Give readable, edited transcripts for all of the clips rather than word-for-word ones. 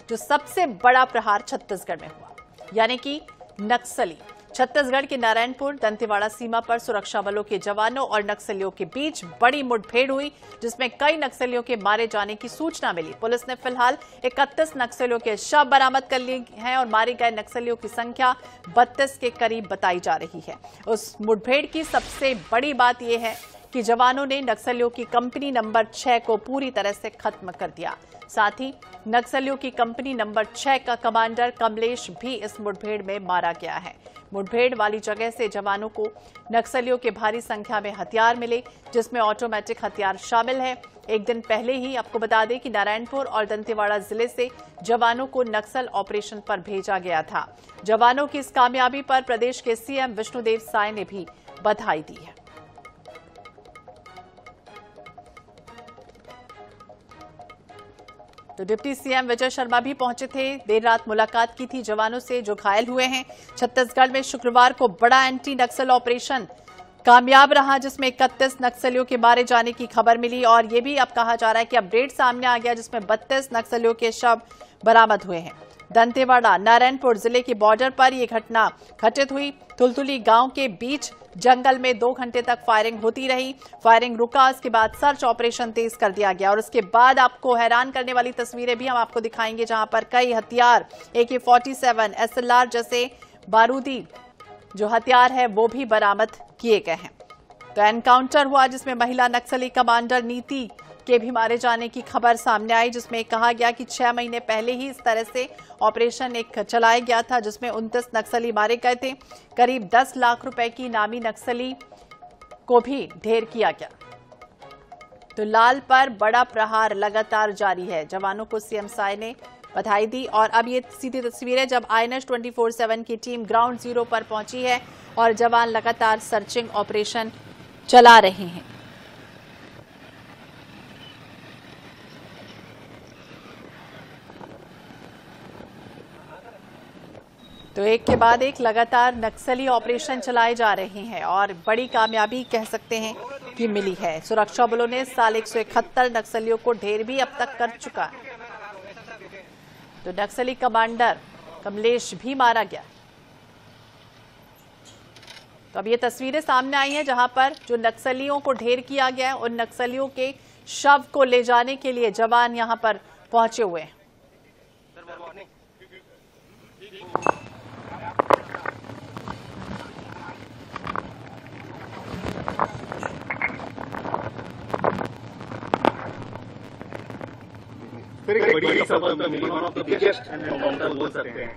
जो सबसे बड़ा प्रहार छत्तीसगढ़ में हुआ, यानी कि नक्सली। छत्तीसगढ़ के नारायणपुर दंतेवाड़ा सीमा पर सुरक्षा बलों के जवानों और नक्सलियों के बीच बड़ी मुठभेड़ हुई, जिसमें कई नक्सलियों के मारे जाने की सूचना मिली। पुलिस ने फिलहाल 31 नक्सलियों के शव बरामद कर लिए हैं और मारे गए नक्सलियों की संख्या 32 के करीब बताई जा रही है। उस मुठभेड़ की सबसे बड़ी बात यह है कि जवानों ने नक्सलियों की कंपनी नंबर 6 को पूरी तरह से खत्म कर दिया। साथ ही नक्सलियों की कंपनी नंबर 6 का कमांडर कमलेश भी इस मुठभेड़ में मारा गया है। मुठभेड़ वाली जगह से जवानों को नक्सलियों के भारी संख्या में हथियार मिले, जिसमें ऑटोमेटिक हथियार शामिल है। एक दिन पहले ही आपको बता दें कि नारायणपुर और दंतेवाड़ा जिले से जवानों को नक्सल ऑपरेशन पर भेजा गया था। जवानों की इस कामयाबी पर प्रदेश के सीएम विष्णुदेव साय ने भी बधाई दी है। तो डिप्टी सीएम विजय शर्मा भी पहुंचे थे। देर रात मुलाकात की थी जवानों से जो घायल हुए हैं। छत्तीसगढ़ में शुक्रवार को बड़ा एंटी नक्सल ऑपरेशन कामयाब रहा, जिसमें 31 नक्सलियों के मारे जाने की खबर मिली और ये भी अब कहा जा रहा है कि अपडेट सामने आ गया, जिसमें 32 नक्सलियों के शव बरामद हुए हैं। दंतेवाड़ा नारायणपुर जिले के बॉर्डर पर यह घटना घटित हुई। तुलतुली गांव के बीच जंगल में 2 घंटे तक फायरिंग होती रही। फायरिंग रुका, इसके बाद सर्च ऑपरेशन तेज कर दिया गया और उसके बाद आपको हैरान करने वाली तस्वीरें भी हम आपको दिखाएंगे, जहां पर कई हथियार AK-47 SLR जैसे बारूदी जो हथियार है वो भी बरामद किए गए हैं। तो एनकाउंटर हुआ, जिसमें महिला नक्सली कमांडर नीति के भी मारे जाने की खबर सामने आई, जिसमें कहा गया कि 6 महीने पहले ही इस तरह से ऑपरेशन एक चलाया गया था, जिसमें 29 नक्सली मारे गए थे। करीब 10 लाख रुपए की नामी नक्सली को भी ढेर किया गया। तो लाल पर बड़ा प्रहार लगातार जारी है। जवानों को सीएम साय ने बधाई दी और अब ये सीधी तस्वीरें जब INS 24/7 की टीम ग्राउंड जीरो पर पहुंची है और जवान लगातार सर्चिंग ऑपरेशन चला रहे हैं। तो एक के बाद एक लगातार नक्सली ऑपरेशन चलाए जा रहे हैं और बड़ी कामयाबी कह सकते हैं कि मिली है। सुरक्षा बलों ने साल 171 नक्सलियों को ढेर भी अब तक कर चुका है। तो नक्सली कमांडर कमलेश भी मारा गया। तो अब ये तस्वीरें सामने आई हैं, जहां पर जो नक्सलियों को ढेर किया गया है, उन नक्सलियों के शव को ले जाने के लिए जवान यहां पर पहुंचे हुए हैं। फिर एक बड़ी सफलता मिली, one of the biggest encounter बोल सकते हैं।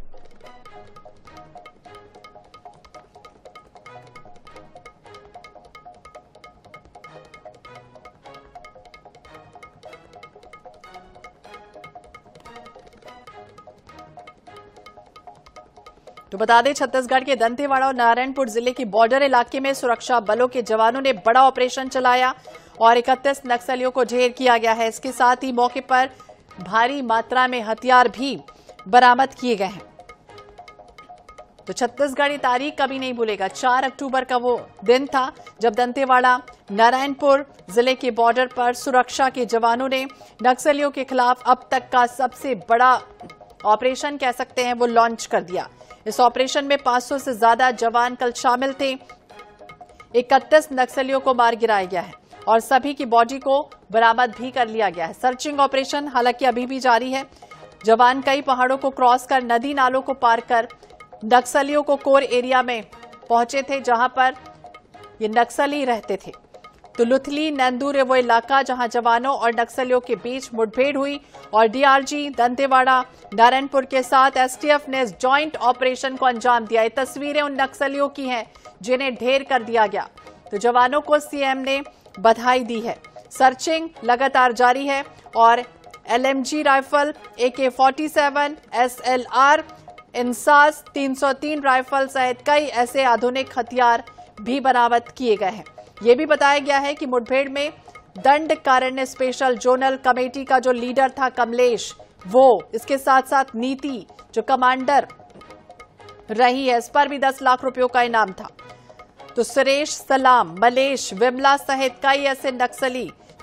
तो बता दें, छत्तीसगढ़ के दंतेवाड़ा और नारायणपुर जिले की बॉर्डर इलाके में सुरक्षा बलों के जवानों ने बड़ा ऑपरेशन चलाया और 31 नक्सलियों को ढेर किया गया है। इसके साथ ही मौके पर भारी मात्रा में हथियार भी बरामद किए गए हैं। तो छत्तीसगढ़ ये तारीख कभी नहीं भूलेगा। 4 अक्टूबर का वो दिन था जब दंतेवाड़ा नारायणपुर जिले के बॉर्डर पर सुरक्षा के जवानों ने नक्सलियों के खिलाफ अब तक का सबसे बड़ा ऑपरेशन कह सकते हैं वो लॉन्च कर दिया। इस ऑपरेशन में 500 से ज्यादा जवान कल शामिल थे। 31 नक्सलियों को मार गिराया गया है और सभी की बॉडी को बरामद भी कर लिया गया है। सर्चिंग ऑपरेशन हालांकि अभी भी जारी है। जवान कई पहाड़ों को क्रॉस कर, नदी नालों को पार कर नक्सलियों को कोर एरिया में पहुंचे थे, जहां पर ये नक्सली रहते थे। तो लुथली नंदूर वो इलाका जहां जवानों और नक्सलियों के बीच मुठभेड़ हुई और डीआरजी दंतेवाड़ा नारायणपुर के साथ एसटीएफ ने जॉइंट ऑपरेशन को अंजाम दिया। ये तस्वीरें उन नक्सलियों की हैं जिन्हें ढेर कर दिया गया। तो जवानों को सीएम ने बधाई दी है। सर्चिंग लगातार जारी है और LMG rifle, AK-47, SLR, INSAS 303 rifle सहित कई ऐसे आधुनिक हथियार भी बरामद किए गए हैं। यह भी बताया गया है कि मुठभेड़ में दंडकारण्य स्पेशल जोनल कमेटी का जो लीडर था कमलेश, वो इसके साथ साथ नीति जो कमांडर रही है, इस पर भी 10 लाख रुपयों का इनाम था। तो सुरेश, सलाम, मलेश, विमला सहित कई ऐसे नक्सली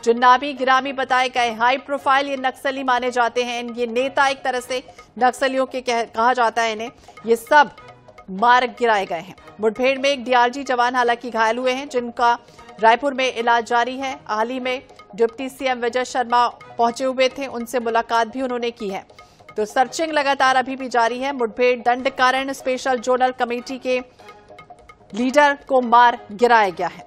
जो नामी गिरामी बताए गए हाई प्रोफाइल ये नक्सली माने जाते हैं, ये नेता एक तरह से नक्सलियों के कहा जाता है इन्हें, ये सब मार गिराए गए हैं। मुठभेड़ में एक डीआरजी जवान हालांकि घायल हुए हैं, जिनका रायपुर में इलाज जारी है। हाल ही में डिप्टी सीएम विजय शर्मा पहुंचे हुए थे, उनसे मुलाकात भी उन्होंने की है। तो सर्चिंग लगातार अभी भी जारी है। मुठभेड़ दंडकारण स्पेशल जोनल कमेटी के लीडर को मार गिराया गया है।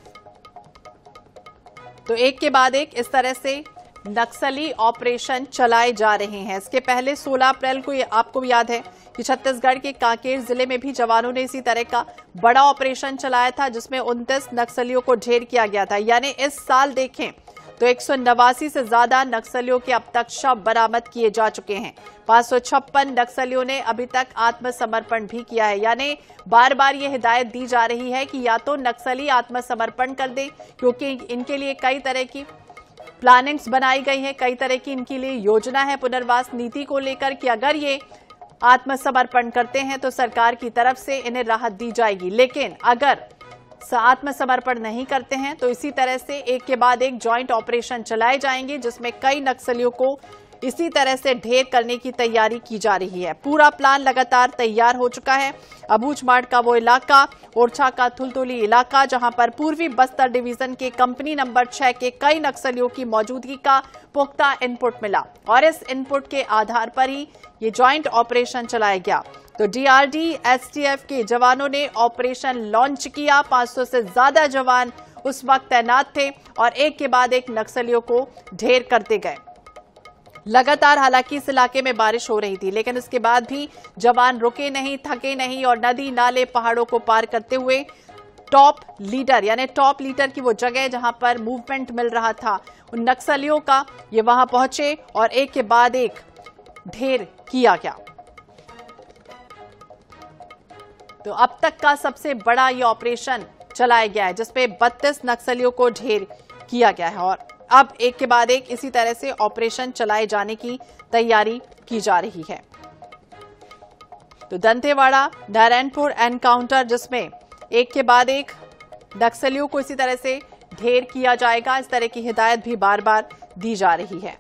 तो एक के बाद एक इस तरह से नक्सली ऑपरेशन चलाए जा रहे हैं। इसके पहले 16 अप्रैल को आपको याद है कि छत्तीसगढ़ के कांकेर जिले में भी जवानों ने इसी तरह का बड़ा ऑपरेशन चलाया था, जिसमें 29 नक्सलियों को ढेर किया गया था। यानी इस साल देखें तो 189 से ज्यादा नक्सलियों के अब तक शव बरामद किए जा चुके हैं। 556 नक्सलियों ने अभी तक आत्मसमर्पण भी किया है। यानी बार बार ये हिदायत दी जा रही है कि या तो नक्सली आत्मसमर्पण कर दें, क्योंकि इनके लिए कई तरह की प्लानिंग्स बनाई गई है, कई तरह की इनके लिए योजना है पुनर्वास नीति को लेकर कि अगर ये आत्मसमर्पण करते हैं तो सरकार की तरफ से इन्हें राहत दी जाएगी। लेकिन अगर आत्मसमर्पण नहीं करते हैं तो इसी तरह से एक के बाद एक जॉइंट ऑपरेशन चलाए जाएंगे, जिसमें कई नक्सलियों को इसी तरह से ढेर करने की तैयारी की जा रही है। पूरा प्लान लगातार तैयार हो चुका है। अबूझमाड़ का वो इलाका, ओरछा का थुलथुली इलाका, जहां पर पूर्वी बस्तर डिवीजन के कंपनी नंबर 6 के कई नक्सलियों की मौजूदगी का पुख्ता इनपुट मिला और इस इनपुट के आधार पर ही ये जॉइंट ऑपरेशन चलाया गया। तो डीआरडी एसटीएफ के जवानों ने ऑपरेशन लॉन्च किया। 500 से ज्यादा जवान उस वक्त तैनात थे और एक के बाद एक नक्सलियों को ढेर करते गए। लगातार हालांकि इस इलाके में बारिश हो रही थी, लेकिन इसके बाद भी जवान रुके नहीं, थके नहीं और नदी नाले पहाड़ों को पार करते हुए टॉप लीडर यानी टॉप लीडर की वो जगह जहां पर मूवमेंट मिल रहा था उन नक्सलियों का, ये वहां पहुंचे और एक के बाद एक ढेर किया गया। तो अब तक का सबसे बड़ा ये ऑपरेशन चलाया गया है, जिसपे 32 नक्सलियों को ढेर किया गया है और अब एक के बाद एक इसी तरह से ऑपरेशन चलाए जाने की तैयारी की जा रही है। तो दंतेवाड़ा नारायणपुर एनकाउंटर, जिसमें एक के बाद एक नक्सलियों को इसी तरह से ढेर किया जाएगा, इस तरह की हिदायत भी बार बार दी जा रही है।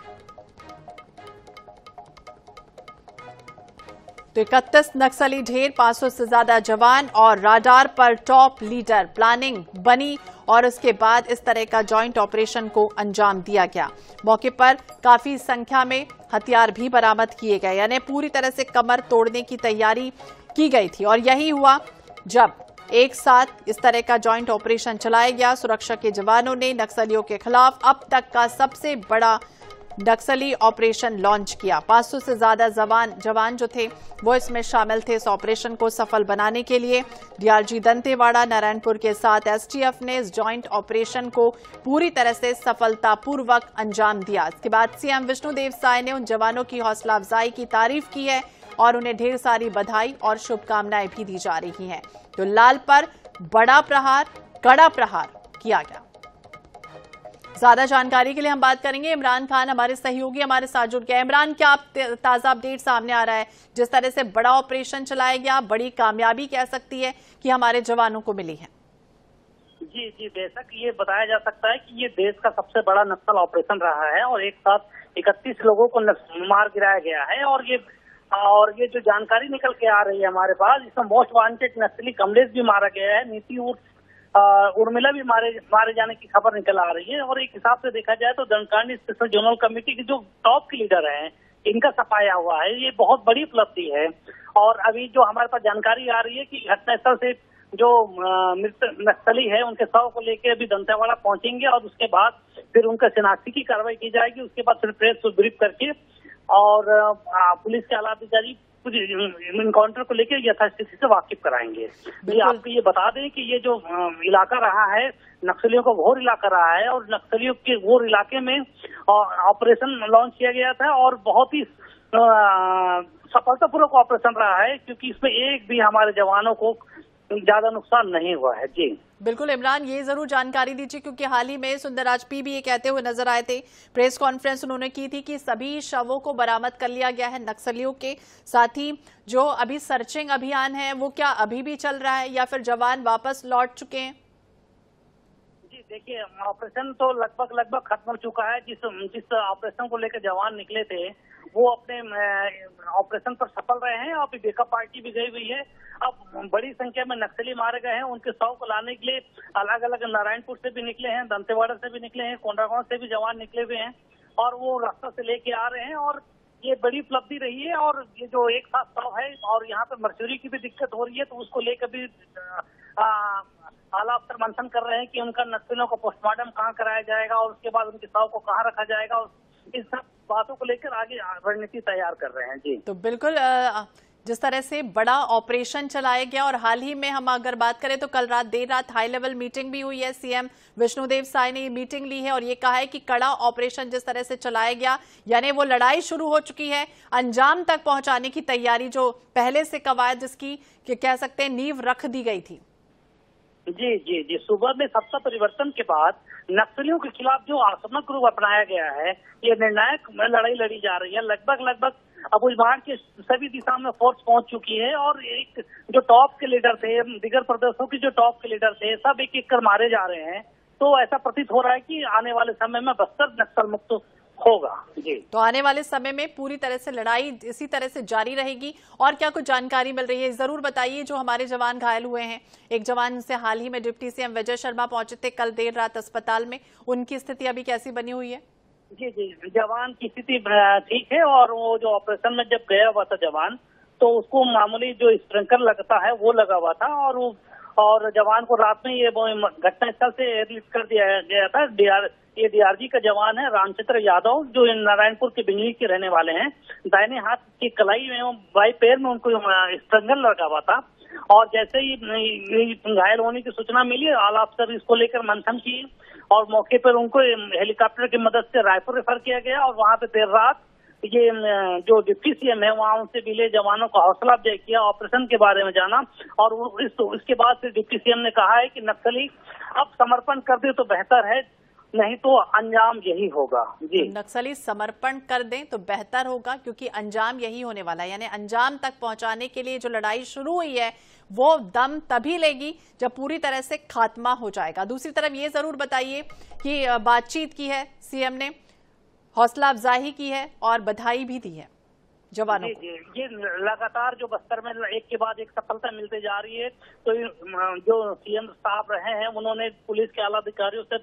तो 31 नक्सली ढेर, 500 से ज्यादा जवान और राडार पर टॉप लीडर, प्लानिंग बनी और उसके बाद इस तरह का जॉइंट ऑपरेशन को अंजाम दिया गया। मौके पर काफी संख्या में हथियार भी बरामद किए गए, यानी पूरी तरह से कमर तोड़ने की तैयारी की गई थी और यही हुआ जब एक साथ इस तरह का जॉइंट ऑपरेशन चलाया गया। सुरक्षा के जवानों ने नक्सलियों के खिलाफ अब तक का सबसे बड़ा नक्सली ऑपरेशन लॉन्च किया। 500 से ज्यादा जवान जो थे वो इसमें शामिल थे। इस ऑपरेशन को सफल बनाने के लिए डीआरजी दंतेवाड़ा नारायणपुर के साथ एसटीएफ ने इस जॉइंट ऑपरेशन को पूरी तरह से सफलतापूर्वक अंजाम दिया। इसके बाद सीएम विष्णुदेव साय ने उन जवानों की हौसला अफजाई की तारीफ की है और उन्हें ढेर सारी बधाई और शुभकामनाएं भी दी जा रही हैं। तो लाल पर बड़ा प्रहार, कड़ा प्रहार किया गया। ज्यादा जानकारी के लिए हम बात करेंगे। इमरान खान हमारे सहयोगी हमारे साथ जुड़ गए। इमरान, क्या आप ताजा अपडेट सामने आ रहा है? जिस तरह से बड़ा ऑपरेशन चलाया गया, बड़ी कामयाबी कह सकती है कि हमारे जवानों को मिली है। जी जी, बेशक ये बताया जा सकता है कि ये देश का सबसे बड़ा नक्सल ऑपरेशन रहा है और एक साथ 31 लोगों को मार गिराया गया है। और ये जो जानकारी निकल के आ रही है हमारे पास, इसमें मोस्ट वांटेड नक्सली कमलेश भी मारा गया है, नीति उर्मिला भी मारे जाने की खबर निकल आ रही है। और एक हिसाब से देखा जाए तो दंडकारण स्पेशल जोनल कमेटी के जो टॉप के लीडर हैं, इनका सफाया हुआ है, ये बहुत बड़ी उपलब्धि है। और अभी जो हमारे पास जानकारी आ रही है कि घटनास्थल से जो मृत नक्सली है उनके शव को लेकर अभी दंतेवाड़ा पहुंचेंगे और उसके बाद फिर उनका शिनाख्ती की कार्रवाई की जाएगी। उसके बाद फिर प्रेस को ब्रीफ करके और पुलिस के आला अधिकारी इनकाउंटर को लेकर यथास्थिति से वाकिफ कराएंगे। जी, आपको ये बता दें कि ये जो इलाका रहा है नक्सलियों का घोर इलाका रहा है और नक्सलियों के घोर इलाके में ऑपरेशन लॉन्च किया गया था और बहुत ही सफलतापूर्वक ऑपरेशन रहा है, क्योंकि इसमें एक भी हमारे जवानों को ज्यादा नुकसान नहीं हुआ है। जी बिल्कुल इमरान, ये जरूर जानकारी दीजिए, क्योंकि हाल ही में सुंदरराज पी भी ये कहते हुए नजर आए थे, प्रेस कॉन्फ्रेंस उन्होंने की थी कि सभी शवों को बरामद कर लिया गया है नक्सलियों के। साथ ही जो अभी सर्चिंग अभियान है वो क्या अभी भी चल रहा है या फिर जवान वापस लौट चुके हैं? जी देखिए, ऑपरेशन तो लगभग खत्म हो चुका है। जिस ऑपरेशन को लेकर जवान निकले थे वो अपने ऑपरेशन पर सफल रहे हैं। अभी बैकअप पार्टी भी गई हुई है। अब बड़ी संख्या में नक्सली मारे गए हैं। उनके शव को लाने के लिए अलग अलग नारायणपुर से भी निकले हैं, दंतेवाड़ा से भी निकले हैं, कोंडागांव से भी जवान निकले हुए हैं और वो रास्ता से लेके आ रहे हैं। और ये बड़ी उपलब्धि रही है। और ये जो एक साथ शव है और यहाँ पे मर्चुरी की भी दिक्कत हो रही है, तो उसको लेकर भी आला अफसर मंथन कर रहे हैं कि उनका नक्सलियों का पोस्टमार्टम कहाँ कराया जाएगा और उसके बाद उनके शव को कहाँ रखा जाएगा। और इन सब बातों को लेकर आगे रणनीति तैयार कर रहे हैं। जी, तो बिल्कुल जिस तरह से बड़ा ऑपरेशन चलाया गया और हाल ही में हम अगर बात करें तो कल रात देर रात हाई लेवल मीटिंग भी हुई है। सीएम विष्णुदेव साय ने मीटिंग ली है और ये कहा है कि कड़ा ऑपरेशन जिस तरह से चलाया गया, यानी वो लड़ाई शुरू हो चुकी है, अंजाम तक पहुंचाने की तैयारी जो पहले से कवायद जिसकी कह सकते हैं नींव रख दी गई थी। जी जी जी, सुबह में सत्ता परिवर्तन के बाद नक्सलियों के खिलाफ जो आक्रामक रूप अपनाया गया है, ये निर्णायक लड़ाई लड़ी जा रही है। लगभग अबुझमाड़ के सभी दिशा में फोर्स पहुंच चुकी है और एक जो टॉप के लीडर थे, दिगर प्रदेशों के जो टॉप के लीडर थे, सब एक एक कर मारे जा रहे हैं। तो ऐसा प्रतीत हो रहा है कि आने वाले समय में बस्तर नक्सल मुक्त होगा। जी, तो आने वाले समय में पूरी तरह से लड़ाई इसी तरह से जारी रहेगी। और क्या कुछ जानकारी मिल रही है जरूर बताइए। जो हमारे जवान घायल हुए हैं, एक जवान से हाल ही में डिप्टी सीएम विजय शर्मा पहुंचे थे कल देर रात अस्पताल में, उनकी स्थिति अभी कैसी बनी हुई है? जी जी, जवान की स्थिति ठीक है। और वो जो ऑपरेशन में जब गया हुआ था जवान, तो उसको मामूली जो स्प्रिंकलर लगता है वो लगा हुआ था और जवान को रात में ये घटना स्थल से एयरलिफ्ट कर दिया गया था। ये डीआरजी का जवान है रामचंद्र यादव, जो नारायणपुर के बिंगली के रहने वाले हैं। दाहिने हाथ की कलाई में बाई पैर में उनको स्ट्रंगल लगा हुआ था। और जैसे ही घायल होने की सूचना मिली, आला अफसर इसको लेकर मंथन किए और मौके पर उनको हेलीकॉप्टर की मदद से रायपुर रेफर किया गया। और वहां पे देर रात ये जो डिप्टी सीएम है वहां उनसे मिले, जवानों को हौसला अफजाई किया, ऑपरेशन के बारे में जाना। और इसके बाद से डिप्टी सीएम ने कहा है कि नक्सली अब समर्पण कर दे तो बेहतर है, नहीं तो अंजाम यही होगा। जी, नक्सली समर्पण कर दें तो बेहतर होगा, क्योंकि अंजाम यही होने वाला है। यानी अंजाम तक पहुंचाने के लिए जो लड़ाई शुरू हुई है वो दम तभी लेगी जब पूरी तरह से खात्मा हो जाएगा। दूसरी तरफ ये जरूर बताइए कि बातचीत की है सीएम ने, हौसला अफजाई की है और बधाई भी दी है जवानों को। जी, ये लगातार जो बस्तर में एक के बाद एक सफलता मिलते जा रही है। तो जो सीएम साहब रहे हैं उन्होंने पुलिस के आला अधिकारियों से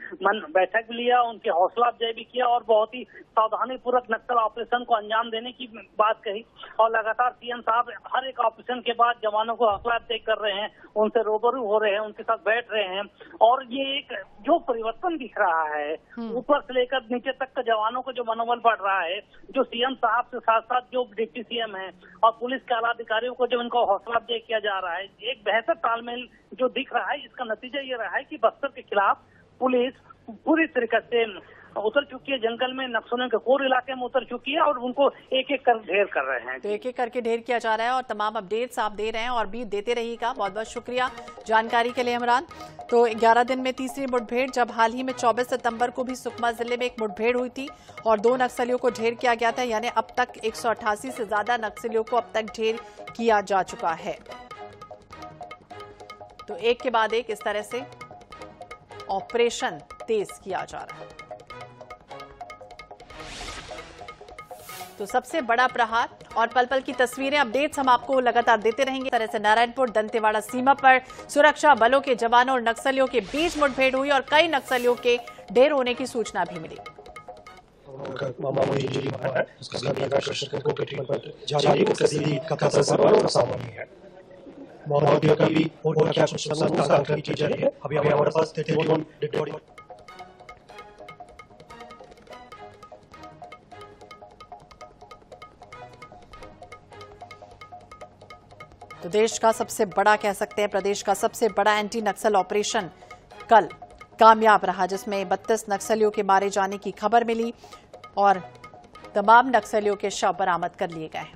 बैठक भी लिया, उनके हौसला अफजाई भी किया और बहुत ही सावधानी पूर्वक नक्सल ऑपरेशन को अंजाम देने की बात कही। और लगातार सीएम साहब हर एक ऑपरेशन के बाद जवानों को हौसला अफजाई कर रहे हैं, उनसे रूबरू हो रहे हैं, उनके साथ बैठ रहे हैं। और ये एक जो परिवर्तन दिख रहा है ऊपर से लेकर नीचे तक का जवानों को जो मनोबल बढ़ रहा है, जो सीएम साहब से साथ साथ जो डिप्टी सीएम है और पुलिस के आला अधिकारियों को जो इनको हौसला अफजाई किया जा रहा है, एक बेहतर तालमेल जो दिख रहा है, इसका नतीजा ये रहा है कि बस्तर के खिलाफ पुलिस पूरी तरीके से उतर चुकी है। जंगल में नक्सलियों के कोर इलाके में उतर चुकी है और उनको एक एक कर ढेर कर रहे हैं। तो एक एक करके ढेर किया जा रहा है और तमाम अपडेट्स आप दे रहे हैं और भी देते रहिएगा। बहुत बहुत शुक्रिया जानकारी के लिए इमरान। तो 11 दिन में तीसरी मुठभेड़, जब हाल ही में 24 सितंबर को भी सुकमा जिले में एक मुठभेड़ हुई थी और 2 नक्सलियों को ढेर किया गया था। यानी अब तक 188 से ज्यादा नक्सलियों को अब तक ढेर किया जा चुका है। तो एक के बाद एक इस तरह से ऑपरेशन तेज किया जा रहा है। तो सबसे बड़ा प्रहार और पल पल की तस्वीरें, अपडेट्स हम आपको लगातार देते रहेंगे। इस तरह से नारायणपुर दंतेवाड़ा सीमा पर सुरक्षा बलों के जवानों और नक्सलियों के बीच मुठभेड़ हुई और कई नक्सलियों के ढेर होने की सूचना भी मिली। तो देश का सबसे बड़ा, कह सकते हैं प्रदेश का सबसे बड़ा एंटी नक्सल ऑपरेशन कल कामयाब रहा, जिसमें 32 नक्सलियों के मारे जाने की खबर मिली और तमाम नक्सलियों के शव बरामद कर लिए गए।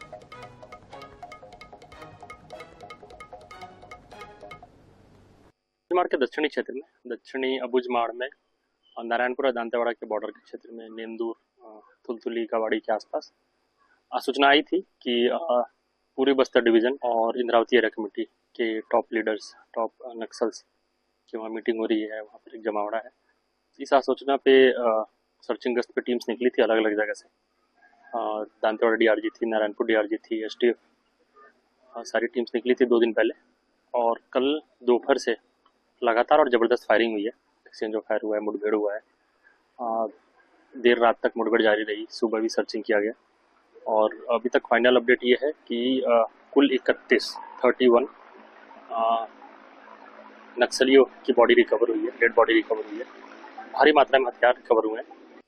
अबुझमाड़ के दक्षिणी क्षेत्र में, दक्षिणी अबुझमाड़ में और नारायणपुर और दांतेवाड़ा के बॉर्डर के क्षेत्र में नेंदूर, तुलतुली, कवाड़ी के आसपास सूचना आई थी कि पूरी बस्तर डिवीजन और इंद्रावती एरिया कमेटी के टॉप लीडर्स, टॉप नक्सल्स कि वहाँ मीटिंग हो रही है, वहाँ पर एक जमावड़ा है। इस आसूचना पे सर्चिंग गश्त पे टीम्स निकली थी अलग अलग जगह से। दांतेवाड़ा डीआरजी थी, नारायणपुर डीआरजी थी, एसटीएफ, सारी टीम्स निकली थी 2 दिन पहले। और कल दोपहर से लगातार और ज़बरदस्त फायरिंग हुई है, एक्सचेंज ऑफ फायर हुआ है, मुठभेड़ हुआ है। देर रात तक मुठभेड़ जारी रही, सुबह भी सर्चिंग किया गया और अभी तक फाइनल अपडेट ये है कि कुल 31 नक्सलियों की बॉडी रिकवर हुई है, डेड बॉडी रिकवर हुई है। भारी मात्रा में हथियार रिकवर हुए हैं।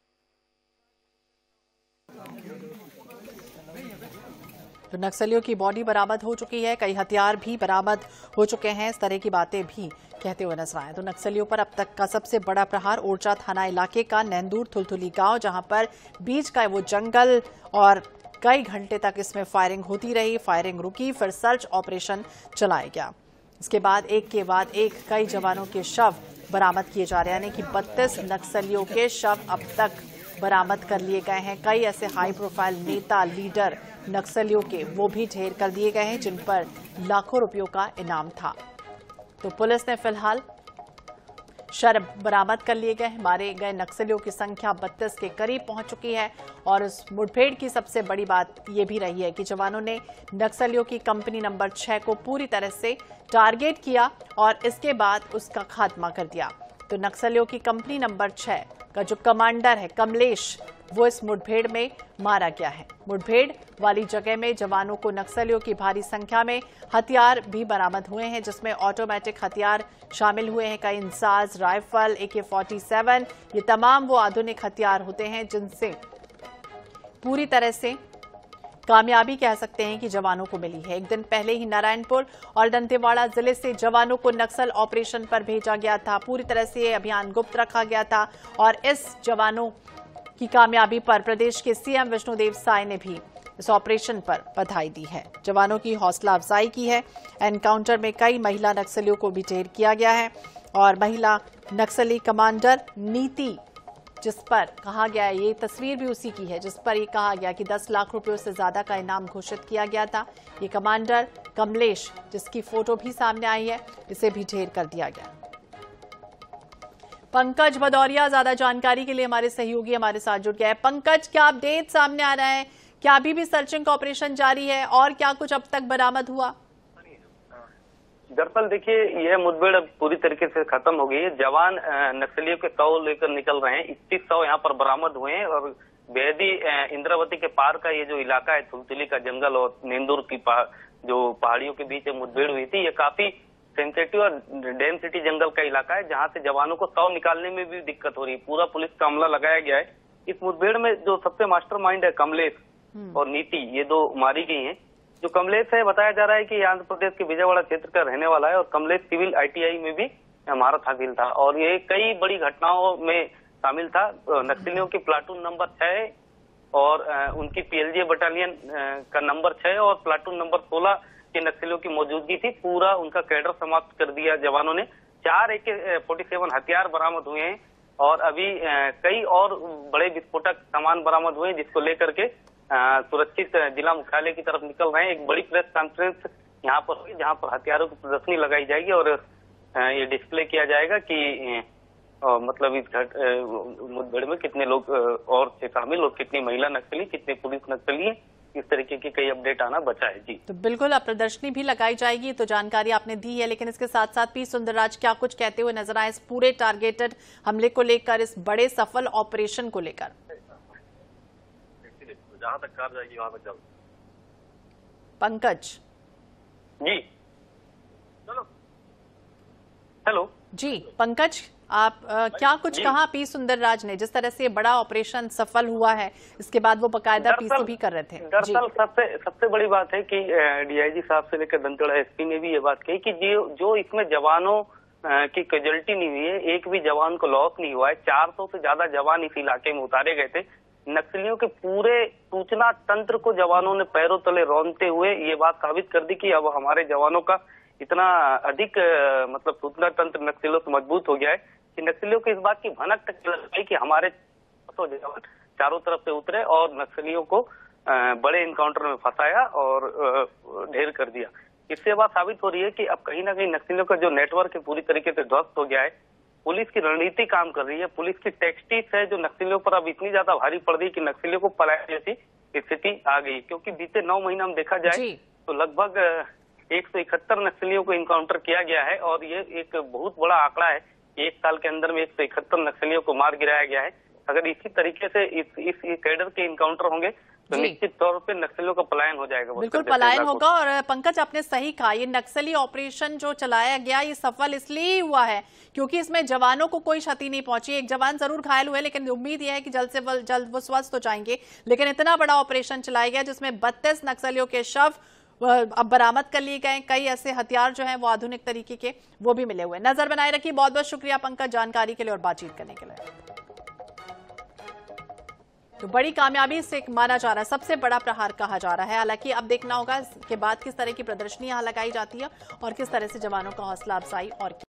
तो नक्सलियों की बॉडी बरामद हो चुकी है, कई हथियार भी बरामद हो चुके हैं, इस तरह की बातें भी कहते हुए नजर आए। तो नक्सलियों पर अब तक का सबसे बड़ा प्रहार ओरछा थाना इलाके का नैंदूर थुलथुली गांव, जहां पर बीच का वो जंगल और कई घंटे तक इसमें फायरिंग होती रही। फायरिंग रुकी, फिर सर्च ऑपरेशन चलाया गया। इसके बाद एक के बाद एक कई जवानों के शव बरामद किए जा रहे हैं, यानी कि 32 नक्सलियों के शव अब तक बरामद कर लिए गए हैं। कई ऐसे हाई प्रोफाइल नेता, लीडर नक्सलियों के वो भी ढेर कर दिए गए हैं, जिन पर लाखों रुपयों का इनाम था। तो पुलिस ने फिलहाल शव बरामद कर लिए गए। मारे गए नक्सलियों की संख्या 32 के करीब पहुंच चुकी है। और इस मुठभेड़ की सबसे बड़ी बात यह भी रही है कि जवानों ने नक्सलियों की कंपनी नंबर 6 को पूरी तरह से टारगेट किया और इसके बाद उसका खात्मा कर दिया। तो नक्सलियों की कंपनी नंबर 6 का जो कमांडर है कमलेश, वो इस मुठभेड़ में मारा गया है। मुठभेड़ वाली जगह में जवानों को नक्सलियों की भारी संख्या में हथियार भी बरामद हुए हैं, जिसमें ऑटोमेटिक हथियार शामिल हुए हैं, कई इंसास, राइफल, AK-47। ये तमाम वो आधुनिक हथियार होते हैं जिनसे पूरी तरह से कामयाबी कह सकते हैं कि जवानों को मिली है। एक दिन पहले ही नारायणपुर और दंतेवाड़ा जिले से जवानों को नक्सल ऑपरेशन पर भेजा गया था। पूरी तरह से ये अभियान गुप्त रखा गया था और इस जवानों की कामयाबी पर प्रदेश के सीएम विष्णुदेव साय ने भी इस ऑपरेशन पर बधाई दी है, जवानों की हौसला अफजाई की है। एनकाउंटर में कई महिला नक्सलियों को भी ढेर किया गया है और महिला नक्सली कमांडर नीति, जिस पर कहा गया है, ये तस्वीर भी उसी की है जिस पर ये कहा गया कि 10 लाख रुपयों से ज्यादा का इनाम घोषित किया गया था। ये कमांडर कमलेश, जिसकी फोटो भी सामने आई है, इसे भी ढेर कर दिया गया। पंकज भदौरिया ज्यादा जानकारी के लिए हमारे सहयोगी हमारे साथ जुड़ गए। पंकज, क्या अपडेट सामने आ रहा है? क्या अभी भी सर्चिंग का ऑपरेशन जारी है और क्या कुछ अब तक बरामद हुआ? दरअसल देखिए, यह मुठभेड़ अब पूरी तरीके से खत्म हो गई है। जवान नक्सलियों के शव लेकर निकल रहे हैं। 21 शव यहाँ पर बरामद हुए हैं और बेहदी इंद्रावती के पार का ये जो इलाका है, थुलथुली का जंगल और नेंदूर की जो पहाड़ियों के बीच मुठभेड़ हुई थी, ये काफी सेंसिटिव और डेंसिटी जंगल का इलाका है, जहाँ से जवानों को शव निकालने में भी दिक्कत हो रही है। पूरा पुलिस का अमला लगाया गया है। इस मुठभेड़ में जो सबसे मास्टरमाइंड है कमलेश और नीति, ये 2 मारी गई हैं। जो कमलेश है, बताया जा रहा है कि आंध्र प्रदेश के विजयवाड़ा क्षेत्र का रहने वाला है और कमलेश सिविल ITI में भी महारत हासिल था और ये कई बड़ी घटनाओं में शामिल था। नक्सलियों की प्लाटून नंबर 6 और उनकी PLJ बटालियन का नंबर 6 और प्लाटून नंबर 16 के नक्सलियों की मौजूदगी थी। पूरा उनका कैडर समाप्त कर दिया जवानों ने। 4 AK-47 हथियार बरामद हुए हैं और अभी कई और बड़े विस्फोटक सामान बरामद हुए हैं, जिसको लेकर के सुरक्षित जिला मुख्यालय की तरफ निकल रहे हैं। एक बड़ी प्रेस कॉन्फ्रेंस यहाँ पर हुई, जहाँ पर हथियारों की प्रदर्शनी लगाई जाएगी और ये डिस्प्ले किया जाएगा कि मतलब इस मुठभेड़ में कितने लोग और थे शामिल और कितनी महिला नक्सली, कितने पुलिस नक्सली है। इस तरीके की कई अपडेट आना बचा है। जी, तो बिल्कुल अब प्रदर्शनी भी लगाई जाएगी, तो जानकारी आपने दी है। लेकिन इसके साथ साथ पी सुंदरराज क्या कुछ कहते हुए नजर आए इस पूरे टारगेटेड हमले को लेकर, इस बड़े सफल ऑपरेशन को लेकर? जहाँ तक कार जाएगी वहां तक जाओ। पंकज जी, चलो, हेलो जी, पंकज, आप क्या कुछ कहा पी सुंदरराज ने, जिस तरह से बड़ा ऑपरेशन सफल हुआ है, इसके बाद वो बकायदा पीसी भी कर रहे थे? दरअसल सबसे बड़ी बात है कि DIG साहब से लेकर दंतेवाड़ा SP ने भी ये बात कही कि जो इसमें जवानों की कैजुअलिटी नहीं हुई है, एक भी जवान को लॉस नहीं हुआ है। 400 से ज्यादा जवान इस इलाके में उतारे गए थे। नक्सलियों के पूरे सूचना तंत्र को जवानों ने पैरों तले रौंदते हुए ये बात साबित कर दी कि अब हमारे जवानों का इतना अधिक मतलब सूचना तंत्र नक्सलियों से मजबूत हो गया है कि नक्सलियों को इस बात की भनक तक लग गई कि हमारे जवान चारों तरफ से उतरे और नक्सलियों को बड़े इनकाउंटर में फंसाया और ढेर कर दिया। इससे बात साबित हो रही है कि अब कहीं ना कहीं नक्सलियों का जो नेटवर्क है पूरी तरीके से ध्वस्त हो गया है। पुलिस की रणनीति काम कर रही है, पुलिस की टैक्टिक्स है जो नक्सलियों पर अब इतनी ज्यादा भारी पड़ रही कि नक्सलियों को पलायन जैसी स्थिति आ गई। क्योंकि बीते 9 महीना हम देखा जाए तो लगभग 171 नक्सलियों को इनकाउंटर किया गया है और ये एक बहुत बड़ा आंकड़ा है। एक साल के अंदर में 171 नक्सलियों को मार गिराया गया है। अगर इसी तरीके से इस कैडर के इनकाउंटर होंगे तो निश्चित तौर पे नक्सलियों का पलायन हो जाएगा। बिल्कुल पलायन होगा। और पंकज, आपने सही कहा, ये नक्सली ऑपरेशन जो चलाया गया ये सफल इसलिए हुआ है क्योंकि इसमें जवानों को कोई क्षति नहीं पहुंची। एक जवान जरूर घायल हुए, लेकिन उम्मीद यह है कि जल्द से जल्द वो स्वस्थ हो जाएंगे। लेकिन इतना बड़ा ऑपरेशन चलाया गया जिसमें 32 नक्सलियों के शव अब बरामद कर लिए गए। कई ऐसे हथियार जो हैं वो आधुनिक तरीके के वो भी मिले हुए। नजर बनाए रखिए। बहुत बहुत शुक्रिया पंकज जानकारी के लिए और बातचीत करने के लिए। तो बड़ी कामयाबी से माना जा रहा है, सबसे बड़ा प्रहार कहा जा रहा है। हालांकि अब देखना होगा इसके बाद किस तरह की प्रदर्शनी यहां लगाई जाती है और किस तरह से जवानों का हौसला अफजाई और